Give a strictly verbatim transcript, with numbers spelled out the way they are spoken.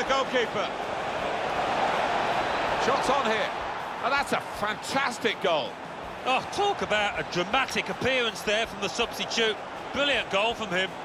goalkeeper. Shots on here. Oh, that's a fantastic goal. Oh, talk about a dramatic appearance there from the substitute. Brilliant goal from him.